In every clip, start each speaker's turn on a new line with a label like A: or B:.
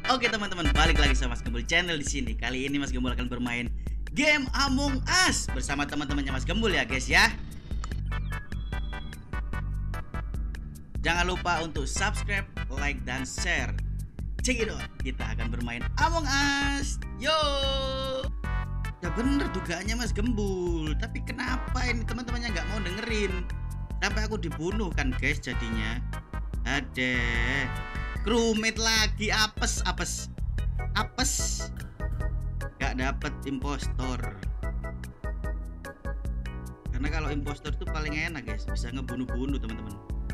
A: Oke teman-teman, balik lagi sama Mas Gembul Channel di sini. Kali ini Mas Gembul akan bermain game Among Us bersama teman-temannya Mas Gembul ya guys ya. Jangan lupa untuk subscribe, like, dan share. Check it out, kita akan bermain Among Us. Yo. Ya bener dugaannya Mas Gembul. Tapi kenapa ini teman-temannya nggak mau dengerin? Sampai aku dibunuh kan guys jadinya. Adeh. Crewmate lagi apes. Gak dapet impostor. Karena kalau impostor tuh paling enak guys, bisa ngebunuh-bunuh teman-teman.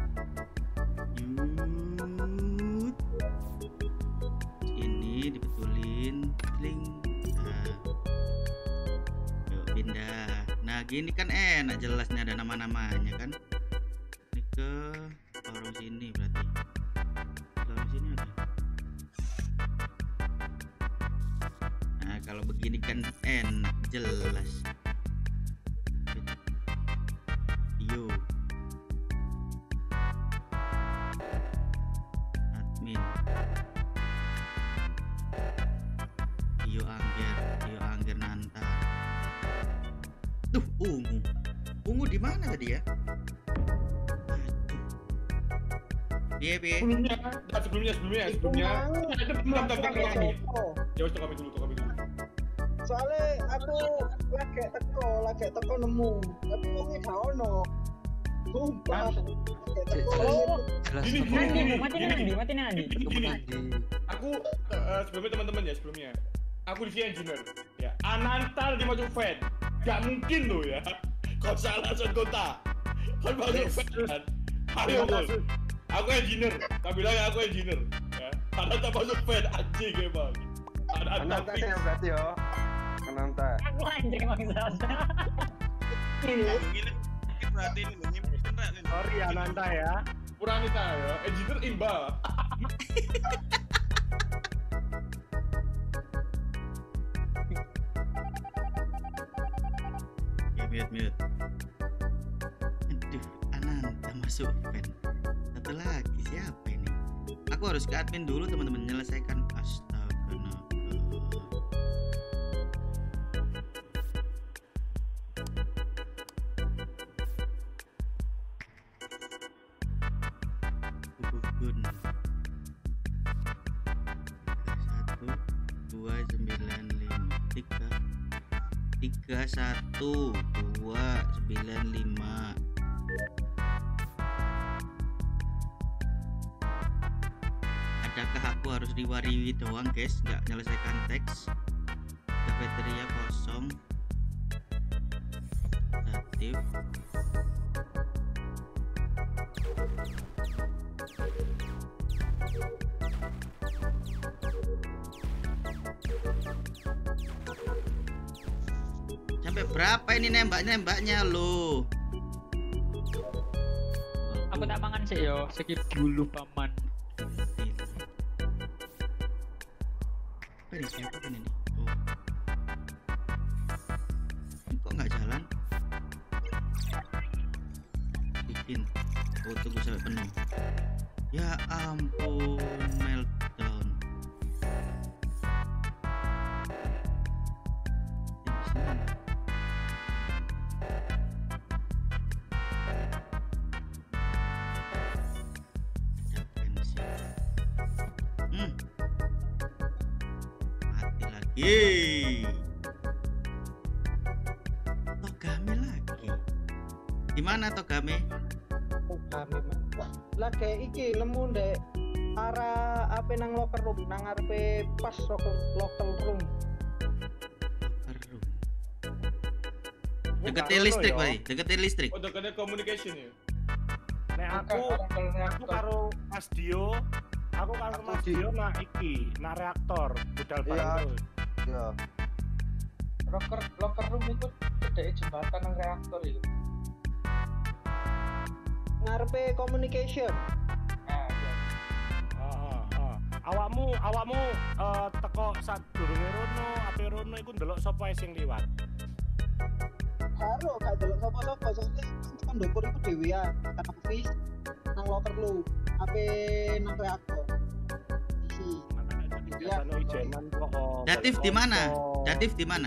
A: Ini dibetulin, link. Nah. Yuk pindah. Nah gini kan enak, jelasnya ada nama-namanya kan. Ini ke lorong sini berarti. Sini ada. Nah kalau begini kan enak jelas. Yo admin yo angger nanta. Tuh ungu di mana tadi ya? Iya.
B: Sebelumnya. Ada bentar. Ya wes kami dulu.
C: Soalnya aku lagi teko nemu, tapi wongnya gak ono. Sumpah.
B: Gini.
D: Mati nanti.
B: Aku sebelumnya teman-teman ya sebelumnya. Aku di sini engineer. Ya, Anantal di masuk fan. Gak mungkin loh ya. Kau salah kota. Kau masuk fan. Ayo bos. Aku engineer, tak bilang ya aku engineer ya. Karena tak masuk fan anjing emang.
E: Ananta ya berarti yo. Ananta.
D: Aku anjing maksudnya.
F: Ini berarti ini beneran nih.
E: Sorry Ananta ya.
B: Puranita ya, engineer imba.
A: Ya mute. Aduh, Ananta masuk fan. Satu lagi siapa ini? Aku harus ke admin dulu teman-teman, menyelesaikan. Astaga naga. Gugun 31295. Adakah aku harus riwariwi doang guys, nggak menyelesaikan teks? Cafeteria kosong. Aktif. Sampai berapa ini nembaknya lo?
D: Aku tak mangan sih yo, skip dulu paman.
A: Apa ini siapa kan ini? Oh. Ini kok nggak jalan? Bikin. Oh tunggu sampai penuh. Ya ampun, meltdown. Mati lagi. Togame lagi. Gimana Togame?
C: Kami lah kayak iki nemu ndek arah apa nang locker room, nang ngarepe pas local room.
A: Deketin listrik Pak. Deketin listrik.
B: Oh, dekatnya communication ya.
E: Nek aku karo Mas Dio, nak iki, nak reaktor budal bareng.
C: Iya. Locker room itu cedek jembatan nang reaktor itu. Ngarepe communication. Nah, iya.
E: Awakmu teko sak durunge rono, ape rono iku ndelok sapa sing liwat.
C: Karo gak delok sapa-sapa soalnya kan ndokur iku dhewean, kan office nang locker lu, ape nang reaktor. Isi. Iya.
E: Sano ijenan kok.
A: Datif di mana? Datif di mana?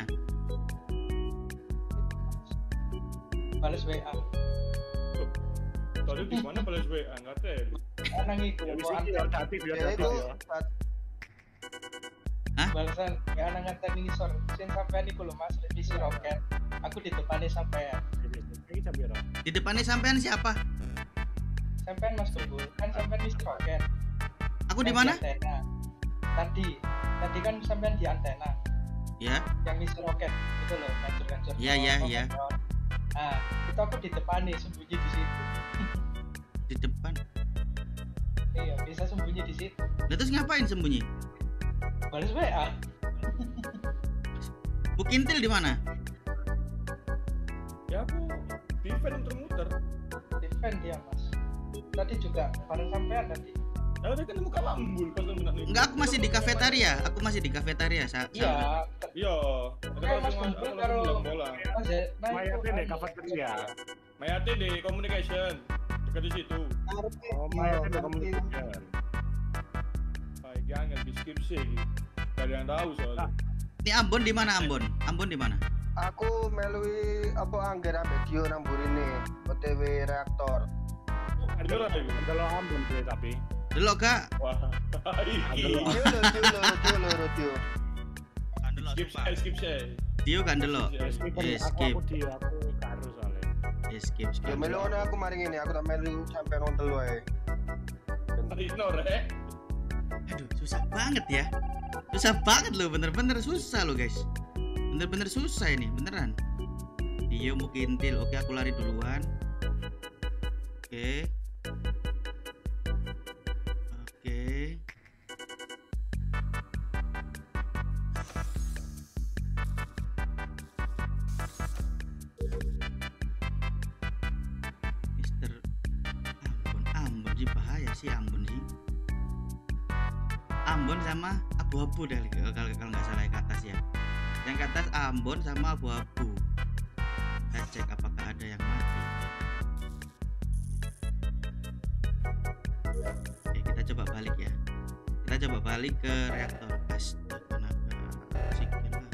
G: Balas WA.
B: Tadi di mana balas WA ngaten.
G: Nang iku
E: Ya wis
G: kok
E: iki ya datif ya
H: Ya
E: datif
H: itu
E: ya.
G: balasan ya nang nganten ini sor sing sampean iku lho Mas revisi roket. Aku di depannya sampean.
E: Iki jam piro?
A: Di depannya sampean siapa?
G: Sampean Mas Kebul. Kan sampean isi roket.
A: Aku di
G: Kan
A: mana?
G: antena. Tadi kan sampean di antena
A: Ya.
G: yang isi roket itu loh, ngancur-ngancur.
A: Iya, iya, iya.
G: Nah, itu aku di depannya sembunyi di situ.
A: Di depan.
G: Iya, bisa sembunyi di situ.
A: Lah terus ngapain sembunyi?
G: Balas WA.
A: Bu Kintil di mana?
B: Ya aku di event muter-muter.
G: Defend dia Mas. Tadi juga bareng sampean tadi.
B: Kalau dia kan muka lambul pas benar nih.
A: Enggak, aku masih di kafetaria. Aku masih di kafetaria.
G: Iya.
B: Iya.
G: Kayak Mas Kumpul karo
B: bola.
G: Mas nah
E: Mayate nek kafeteria.
B: Mayate di communication dekat di situ.
E: Oh, mayate nek komunikasi.
B: Baik, jangan di skip sih. Gak ada yang tahu soalnya.
A: Ini Ambon di mana Ambon? Ambon di mana?
H: Aku melui apa angger ambek Dio nang burine OTW reaktor.
B: Beneran ya?
E: Kalau ambon gue tapi.
A: Delok gak?
B: Wah, iki.
H: Dio loro Dio.
F: Kandel
B: Skip saya, skip saya.
A: Dio kan delok.
E: Meskipun
A: skip.
E: aku di aku karo soalnya.
A: Ya skip skip.
H: Ya melu ngono aku mari ngene, aku tak melu sampai nonton wae.
B: Ignor ya.
A: Aduh, susah banget ya. Susah banget loh, bener-bener susah loh guys. Bener-bener susah ini, beneran. Dio mau kintil, oke aku lari duluan. Oke. Oke. Mister Ambon sih bahaya sih Ambon sih. Ambon sama abu-abu dah kalau nggak salah yang ke atas ya. Yang ke atas Ambon sama abu-abu. Kita cek apakah ada yang mati. Oke, kita coba balik ya. Kita coba balik ke reaktor. Astaga, naga. Oksigen lah.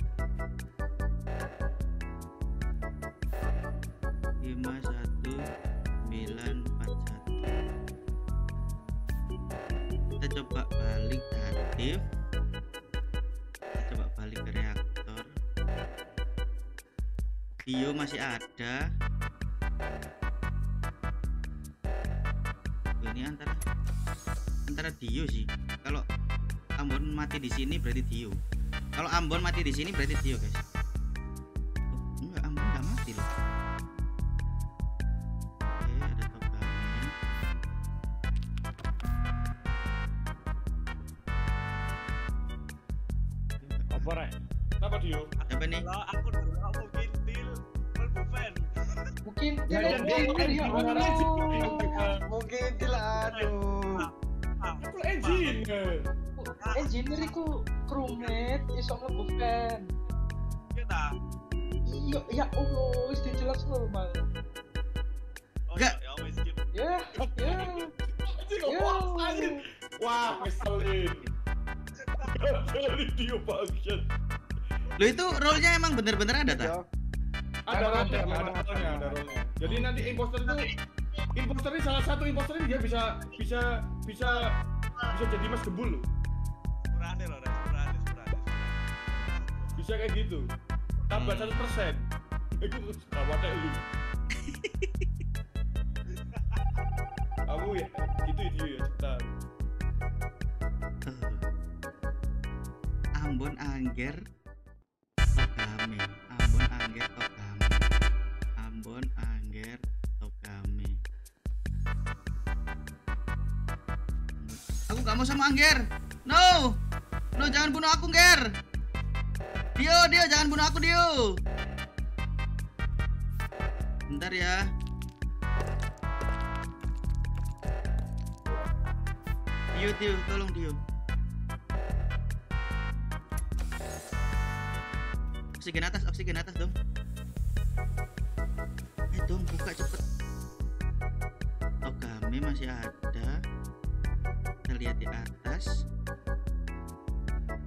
A: 51941. Kita coba balik aktif. Kita coba balik ke reaktor. Dio masih ada. Oh, ini antara Dio sih. Kalau Ambon mati di sini berarti Dio. Kalau Ambon mati di sini berarti Dio, guys. Oh, enggak, Ambon enggak mati loh. Oke, ada Togami.
E: Apa rek?
B: Kenapa Dio?
A: Siapa nih?
F: Kalau aku dulu mungkin deal buffet.
G: mungkin
B: Ya,
G: ya,
B: jadi,
G: ya,
H: Mungkin dilanu.
B: Aku engineer.
G: engineer iku crewmate iso mlebu fan.
F: Kita.
G: Iya, ya Allah, wis dijelas normal.
F: Oh
A: Enggak.
F: ya wes skip.
G: Ya, ya.
B: Anjing kok anjing. Wah, ngeselin. Jadi Dio bagian.
A: Lo itu role-nya emang bener-bener ada tak?
H: Ya,
B: Ada role-nya. Jadi nanti imposter ini salah satu imposter ini dia bisa jadi Mas Gembul loh.
F: Kurane loh, kurane.
B: Bisa kayak gitu. Tambah 100%. Itu gawatnya lu. Kamu ya, gitu dia ya, cepetan.
A: Ambon Angger Togame. Ambon Angger Togame. Ambon Angger Togame. Aku gak mau sama Angger. No, jangan bunuh aku, Angger. Dio, jangan bunuh aku, Dio. Bentar ya. Dio, tolong Dio. Oksigen atas dong. Dong, buka cepet. Togame masih ada. Kita lihat di atas.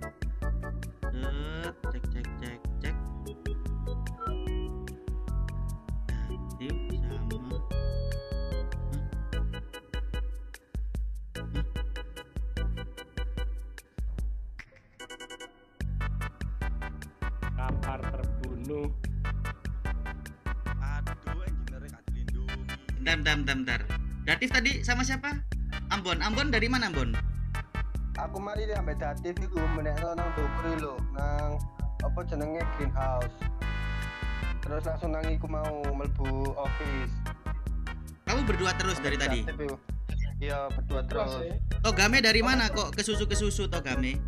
E: dibunuh.
F: Aduh, engineer gak dilindungi.
A: Bentar. Datif tadi sama siapa? Ambon dari mana Ambon?
H: Aku mari ambek Datif iku menekno nang Dopri lho, nang apa jenenge greenhouse. Terus langsung nang iku mau mlebu office.
A: Kamu berdua terus dari tadi?
H: Datif iku. Iya, berdua terus.
A: Togame dari mana kok ke susu Togame?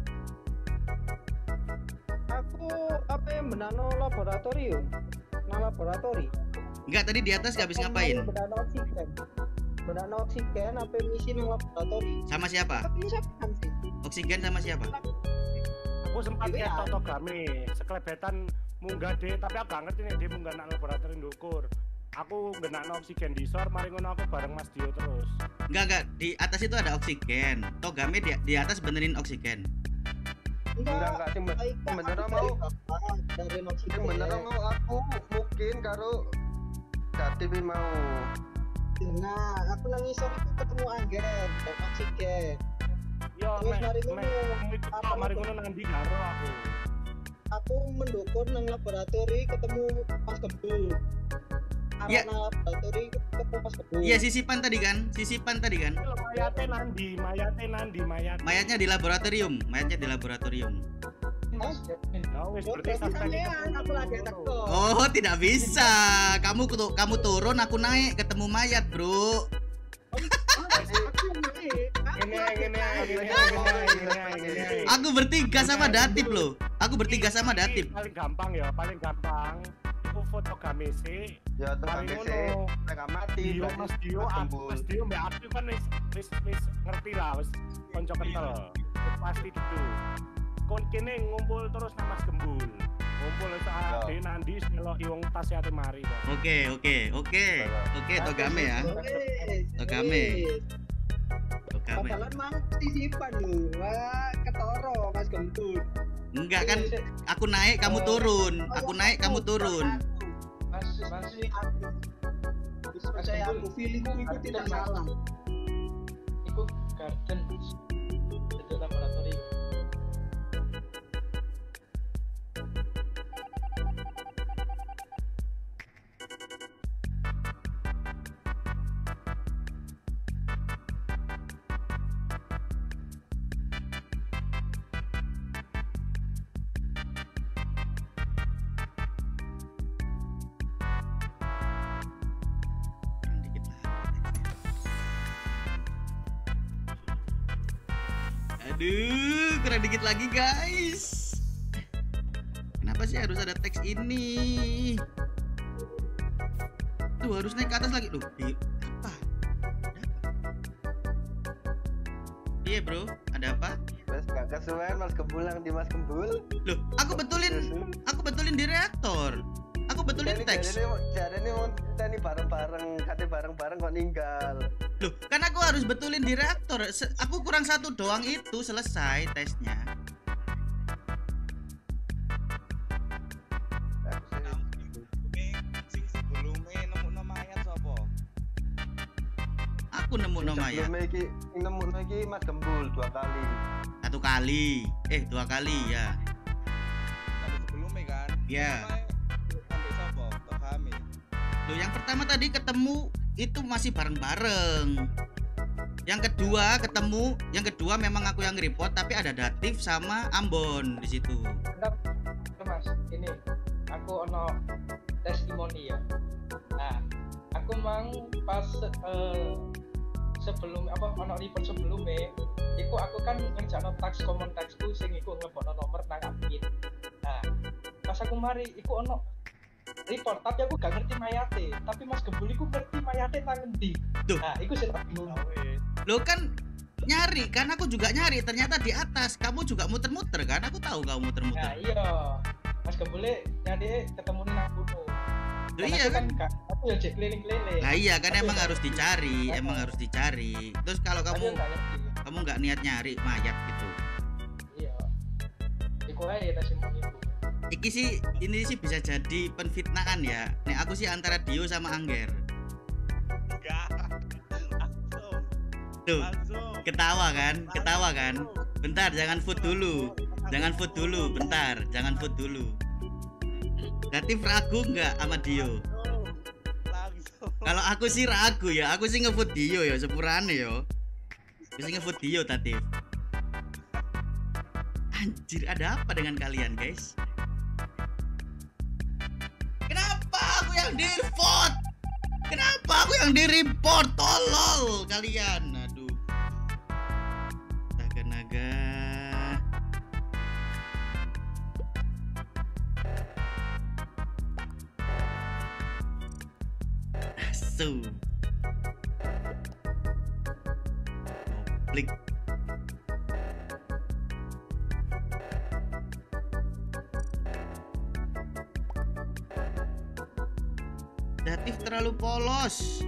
C: Aku apa yang benano laboratorium. Nah laboratori.
A: Enggak, tadi di atas gak habis ngapain?
C: Benano oksigen apa misi nang laboratori.
A: Sama siapa?
C: Tapi siapa sih?
A: Oksigen sama siapa?
E: Aku sempat
C: Iya.
E: lihat Togame sekelebetan munggah deh, tapi aku gak ngerti nih dia munggah nang laboratorium ndukur. Aku ngenakno oksigen di sor, mari ngono aku bareng Mas Dio terus.
A: Enggak, di atas itu ada oksigen. Togame di atas benerin oksigen.
H: Enggak sing bener mau
C: dari
H: sing
C: oksigen.
H: bener mau aku mungkin karo Datif iki mau.
C: Nah, aku nang isor itu ketemu Angger dan oksigen.
E: Yo,
C: Terus mari ngono.
E: mari ngono nang ndi karo aku.
C: Aku mendukung nang laboratori ketemu Mas Kebul.
A: Ya.
C: Nang laboratori ketemu Mas Kebul.
A: Iya, sisipan tadi kan?
E: Lho, mayate nandi.
A: Mayatnya di laboratorium.
C: Mas,
E: Ya wis
C: yo,
E: berarti
C: berarti
E: sampai
C: sampean aku lagi teko.
A: Oh, tidak bisa. Kamu turun, aku naik ketemu mayat, Bro.
E: Ini.
A: Aku bertiga sama Datif loh.
E: Paling gampang. Iku foto gamese.
H: Ya tuh
E: Mari
H: kami
E: ngono.
H: gak mati.
E: Dio,
H: berarti
E: Mas Dio,
H: Gembul.
E: Mbak aku kan wis ngerti lah, wis konco kental. Pasti gitu. Kon kene ngumpul terus nang Mas Gembul. Ngumpul saat
H: Ya.
E: nandi melok iwong tas ate mari.
A: Oke, Togame ya. Togame.
C: Padahal mang sisipan lho. Wah, ketoro Mas Gembul.
A: Enggak kan? Aku naik, kamu turun.
G: Mas
C: Percaya aku feelingku itu tidak salah.
G: Iku garden itu laboratorium.
A: Dikit lagi. Aduh, kurang dikit lagi guys. Kenapa sih harus ada teks ini? Tuh harus naik ke atas lagi. Loh, apa? Iya bro, ada apa?
H: Mas gak kesuwen Mas Gembul nang di Mas Gembul.
A: Loh, aku betulin di reaktor. Aku betulin teks.
H: Jarene mau tani bareng-bareng, kate bareng-bareng kok ninggal.
A: Loh, kan aku harus betulin di reaktor. Aku kurang satu doang itu selesai tesnya.
F: Sing sebelumnya nemu mayat sapa?
A: Aku nemu mayat
H: Sebelumnya iki nemu iki Mas Gembul 2 kali.
A: 1 kali. 2 kali ya.
F: Tapi sebelumnya kan.
A: Ya.
F: Sampai sapa? Togame.
A: Loh, yang pertama tadi ketemu itu masih bareng-bareng. Yang kedua memang aku yang report, tapi ada Datif sama Ambon di situ.
G: Enggak, Mas, ini aku ono testimoni ya. Nah, aku mang pas sebelum apa ono report sebelumnya, iku aku kan ngerjakno tax common taxku sing iku ngelebokno nomor nang admin. Nah, pas aku mari iku ono report, tapi aku gak ngerti mayate. Tapi Mas Gembul iku ngerti mayate nang endi.
A: Duh.
G: Nah, iku sing tak bingung.
A: Loh kan nyari kan, aku juga nyari, ternyata di atas. Kamu juga muter-muter kan, aku tahu kamu
G: Nah,
A: muter-muter.
G: iya. Mas Gembul nyari ketemu nang gunung.
A: Loh,
G: Karena
A: iya
G: aku
A: kan.
G: aku ya cek keliling-keliling.
A: Nah iya kan,
G: Aku
A: emang
G: nggak
A: harus dicari, Terus kalau
G: Aku
A: kamu
G: nggak ngerti.
A: nggak niat nyari mayat gitu.
G: Iya. Iku ae testimoni iku.
A: Iki sih, ini sih bisa jadi penfitnahan ya. Nih aku sih antara Dio sama Angger.
F: Enggak.
A: Tuh,
F: Langsung.
A: ketawa kan? Bentar, jangan food dulu. Bentar, jangan food dulu. Datif ragu nggak sama Dio?
F: Langsung.
A: Kalau aku sih ragu ya, aku sih ngevote Dio ya, sepurane yo. Aku sih ngevote Dio Datif. Anjir, ada apa dengan kalian guys? Kenapa aku yang di-vote? Kenapa aku yang di-report? Tolol kalian. Aduh. Naga-naga. Asu. Klik. Datif terlalu polos.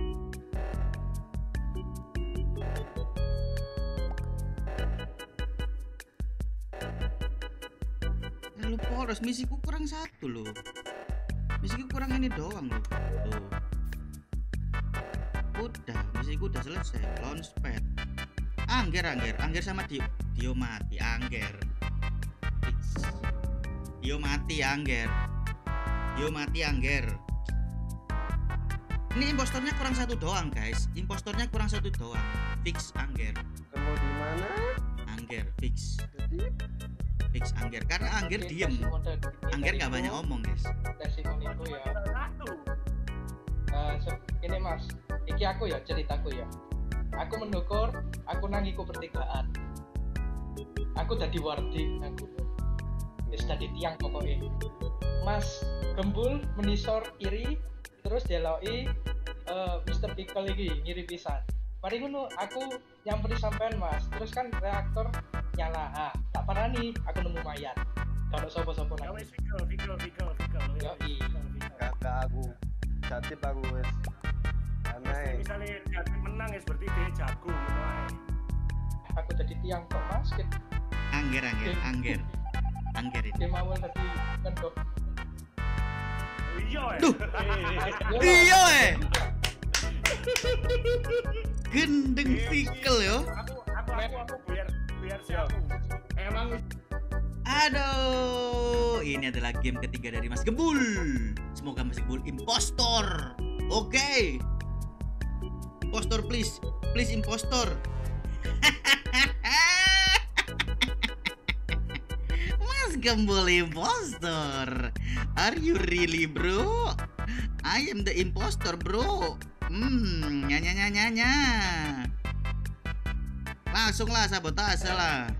A: Terlalu polos, misiku kurang satu loh. Misiku kurang ini doang loh. Tuh. Udah, misiku udah selesai. Launchpad. Angger sama Dio mati, Angger. Fix. Dio mati, Angger. Ini impostornya kurang satu doang guys. Impostornya kurang satu doang. Fix Angger.
H: Kamu di mana?
A: Angger fix.
H: Jadi
A: Fix Angger karena Angger diem. Angger nggak banyak omong guys.
G: Testimoniku ya.
E: Satu.
G: Ini mas, iki aku ya ceritaku ya. Aku mendukur, aku nangiku pertigaan. Aku tadi warding, aku wis tadi tiang pokoknya. Mas Gembul menisor kiri, terus deloi Mr. Pickle lagi ngiri pisan. Mari ngono aku nyamperin sampean mas, terus kan reaktor nyala. Tak parani, aku nemu mayat. Kalau sopo-sopo
E: Ya
G: nangis.
E: wis Fikal.
G: Yoi.
H: kakak aku. Datif aku wes. Aneh.
E: Misalnya Jati menang ya berarti dia jago ngono ae.
G: Aku jadi tiang kok mas.
A: Angger ini.
G: Dia mau tadi kendok.
E: Iya.
A: Duh. Iya gendeng Pickle yo.
E: Aku biar siapa.
B: Emang
A: Aduh, ini adalah game ketiga dari Mas Gembul. Semoga Mas Gembul impostor. Oke. Impostor please impostor. Mas Gembul impostor. Are you really bro? I am the impostor bro. Nyanya. Langsunglah sabotase lah.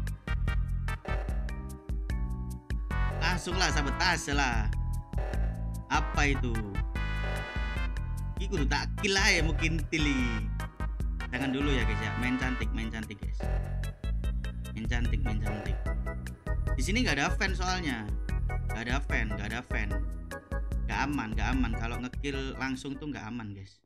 A: Apa itu? Ini kudu tak kill aja mungkin tili. Jangan dulu ya guys ya. Main cantik guys. Main cantik. Di sini nggak ada fan soalnya. Nggak ada fan. Nggak aman. Kalau ngekill langsung tuh nggak aman guys.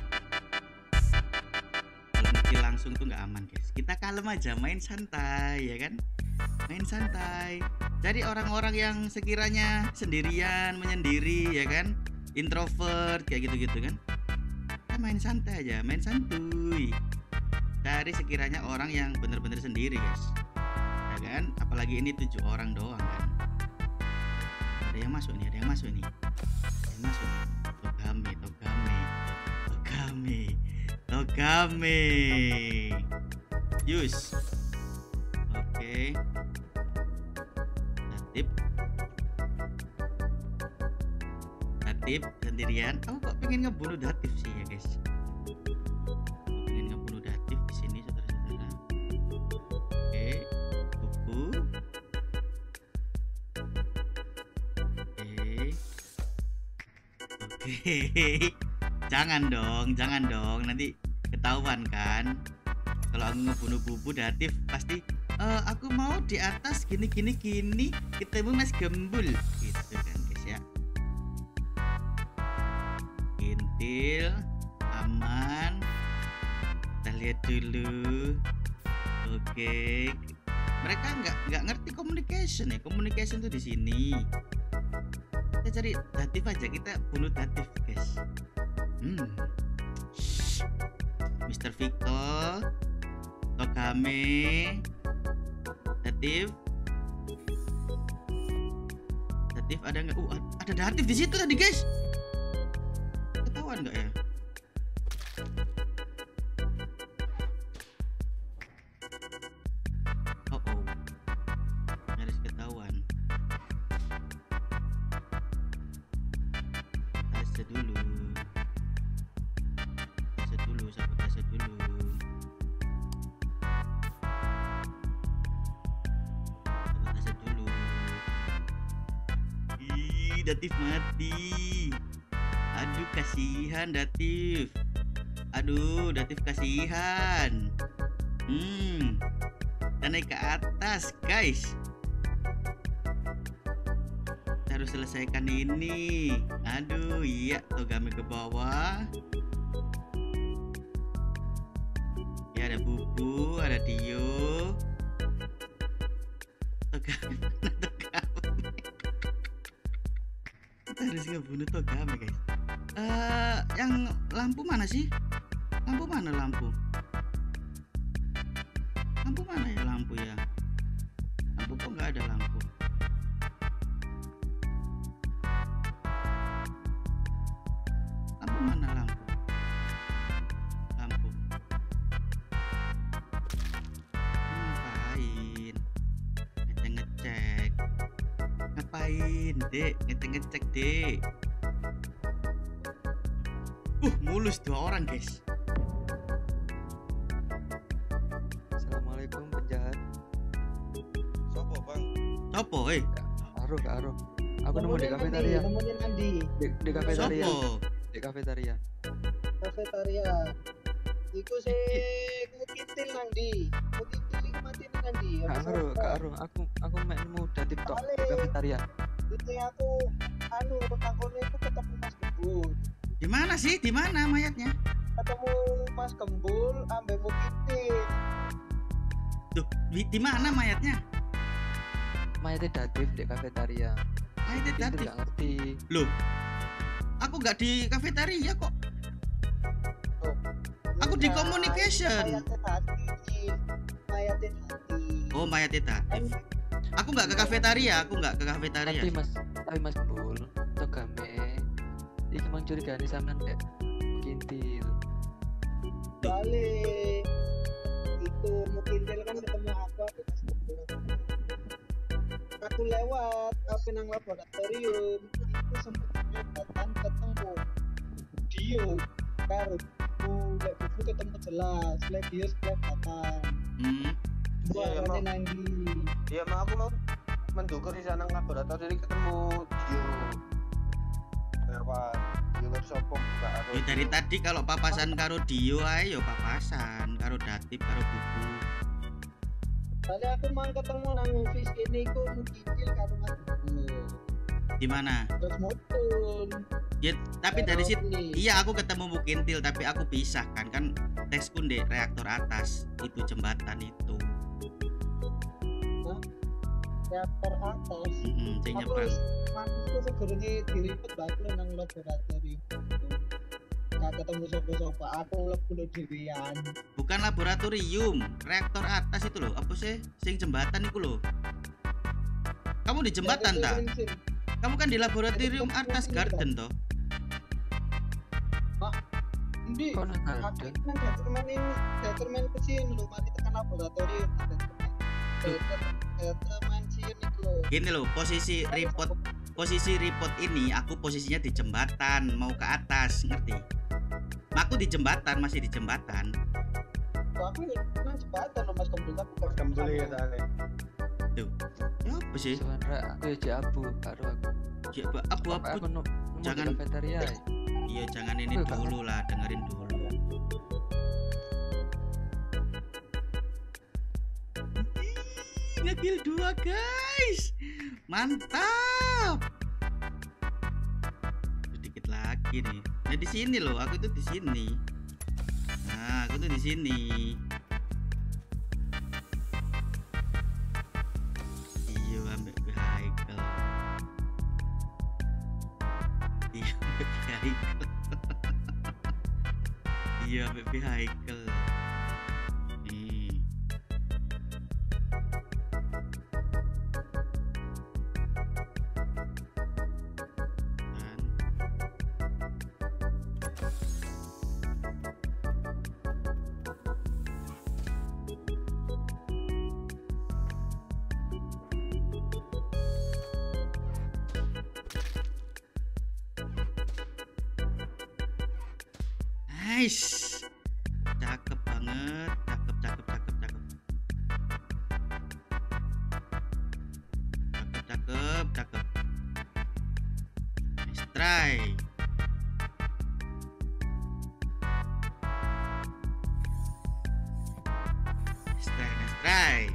A: Kalau ngekill langsung tuh nggak aman guys. Kita kalem aja, main santai ya kan. Main santai. Jadi orang-orang yang sekiranya sendirian, menyendiri ya kan, introvert kayak gitu-gitu kan, kita main santai aja, main santuy. Cari sekiranya orang yang bener-bener sendiri guys, ya kan. Apalagi ini 7 orang doang kan. Ada yang masuk nih. Togame. Yus. Oke. Datif sendirian. Oh, kok pengen ngebunuh Datif sih ya guys? Pengen ngebunuh Datif di sini saudara-saudara. Oke, buku. Oke. Jangan dong. Nanti ketahuan kan. Kalau aku ngebunuh Bubu Datif pasti aku mau di atas gini ketemu Mas Gembul gitu kan guys ya. Intil aman, kita lihat dulu. Oke, mereka nggak ngerti communication tuh di sini. Kita cari Datif aja, kita bunuh Datif guys. Mr. Victor, Togame, Datif Datif ada nggak? Ada Datif di situ tadi guys. Ketahuan nggak ya? Oh, nyaris ketahuan. Sabotase dulu, sabotase dulu. Ih, Datif mati. Aduh, kasihan Datif. Aduh, Datif kasihan. Kita naik ke atas, guys. Kita harus selesaikan ini. Aduh, iya, Togame ke bawah. Ya, ada Bubu, ada Dio. Togame mana Togame? Kita harus ngebunuh Togame, guys. Yang lampu mana sih? Lampu mana lampu? Lampu mana ya lampu ya? Lampu kok nggak ada lampu? Lampu mana lampu? Lampu. Ngapain? Ngecek. Ngapain, Dek? Ngecek, Dek. Mulus 2 orang, guys.
F: Assalamualaikum penjahat. Sopo bang?
A: Sopo,
F: Karo. Aku nemu di kafetaria.
C: Nemuin Andi.
F: Di kafetaria.
A: Sopo?
F: Di kafetaria.
C: Kafetaria. Iku sing ngekintil nang ndi? Ngekintil iki mati nang ndi?
F: Karo. Aku mek nemu Datif tok di kafetaria.
C: Itu aku takone itu ketemu Mas Gembul.
A: Di mana sih? Di mana mayatnya?
C: Ketemu Mas Gembul ambek Mukitin.
A: Duh, di mana mayatnya?
F: Mayatnya Datif di kafetaria.
A: Mayatnya
F: Itu
A: Datif.
F: nggak ngerti.
A: Loh, aku nggak di kafetaria kok. Aku di communication.
C: Mayatnya Datif.
A: Oh, mayatnya Datif. Aku nggak ke kafetaria.
F: Tapi Mas Gembul, Togame iki mencurigani sampean dek kintil.
C: Balik itu Mukitin kan ketemu aku Mas Gembul. Aku lewat apa nang laboratorium itu sempat kelihatan ketemu Dio karo buku ketemu jelas Dio kelihatan.
H: Iya,
C: Bukan nanti.
H: Iya, aku mau mendukur di sana laboratorium ketemu Dio. Lewat Dio sopo enggak ada.
A: Ya dari tadi kalau papasan karo Dio ayo papasan karo Datif karo Bubu.
C: Tadi aku mau ketemu nang office ini ku Mukitin karo Mas Gembul.
A: Di mana?
C: Terus mutun.
A: Ya, tapi dari situ iya aku ketemu Mukintil tapi aku pisah kan tesku di reaktor atas itu jembatan itu.
C: Reaktor atas.
A: Sing
C: Aku
A: nyebrang.
C: aku segera diliput batu nang laboratorium. Gak ketemu sopo-sopo, aku lebu dhewean.
A: Bukan laboratorium, reaktor atas itu loh. Apa sih? Sing jembatan itu loh. Kamu di jembatan tak? Kamu kan di laboratorium atas garden toh.
C: Ndi?
F: Kok nang
C: Aku
F: garden?
C: kan determin kesini lho, mari tekan laboratorium. Determin sini lho.
A: Gini loh, posisi report ini aku posisinya di jembatan mau ke atas, ngerti? Aku di jembatan, masih di jembatan.
C: Aku nang jembatan lho Mas Gembul, tapi
H: Mas Gembul ya tadi.
A: Tuh. Ya apa sih?
F: Sebenarnya aku ya jabu karo aku.
A: Ya, abu-abu.
F: Aku nemu
A: Jangan.
F: di kafetaria.
A: Iya, jangan ini
F: Aduh,
A: dulu lah, dengerin dulu. Ngekill 2 guys, mantap. Sedikit lagi nih. Nah di sini loh, aku tuh di sini. Nah, aku tuh di sini. Iya, ambek vehicle. Iya, ambek vehicle. Iya, ambek vehicle. Nih. Nice. Cakep banget. Cakep. Nice try. Nice try.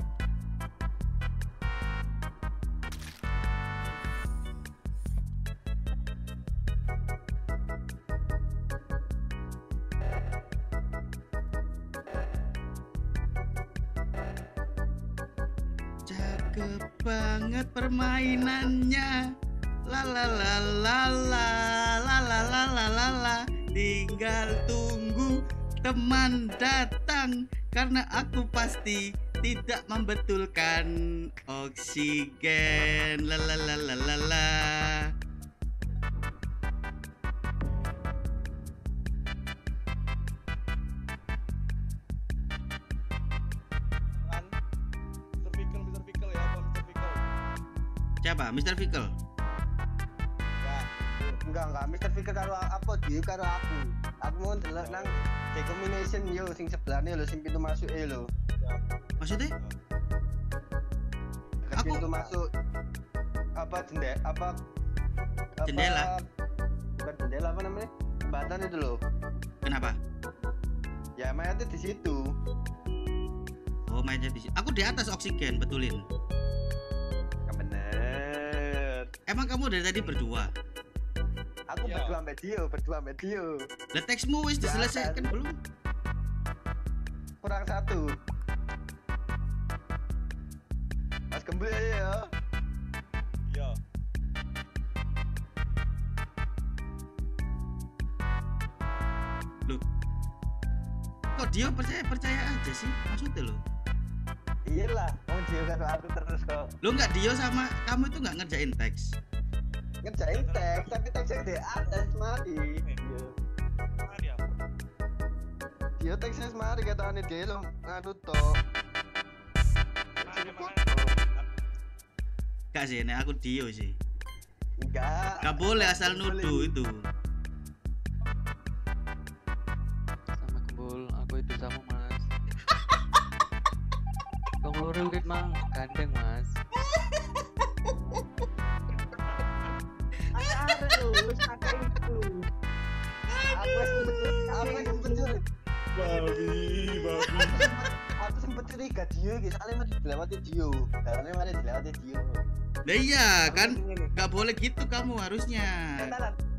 A: Cakep banget permainannya. La la la la la la la la la la la. Tinggal tunggu teman datang karena aku pasti tidak membetulkan oksigen. La la la la la la. Siapa? Mr. Fickle?
H: Enggak, Mr. Fikir karo apa dia karo aku. Aku mau delok nang decombination yo sing sebelahne lho sing pintu masuk lho.
A: Maksudnya?
H: Dekat pintu masuk
A: Jendela.
H: Bukan jendela apa namanya? Jembatan itu loh.
A: Kenapa?
H: Ya mayatnya di situ.
A: Oh, mainnya di sini. Aku di atas oksigen, betulin.
H: Bener.
A: Emang kamu dari tadi berdua?
H: Aku berdua sama Dio.
A: Lah teksmu wis diselesaikan belum?
H: Kurang satu. Mas Gembul ya. Iya.
A: Loh. Kok Dio percaya aja sih? Maksudnya lo?
H: Iyalah, mau Dio karo aku terus kok.
A: Lo nggak Dio sama kamu itu nggak ngerjain teks?
H: Ngerjain teks, tapi teksnya di atas mari. Iya. Dio teksnya semari katanya dia lo nganu toh.
A: Gak sih, nek aku Dio sih.
H: Enggak.
A: Gak boleh asal nuduh itu.
F: Sama Gembul, aku itu sama Mas. Kong loro wit mang gandeng Mas.
C: Ada lu, wis ada itu.
H: Aku sempet
B: Babi.
H: aku sempet curiga Dio gitu, soalnya mau dilewati Dio. Karena mari dilewati Dio.
A: Lah iya kan, gak boleh gitu kamu harusnya.
H: Entalan,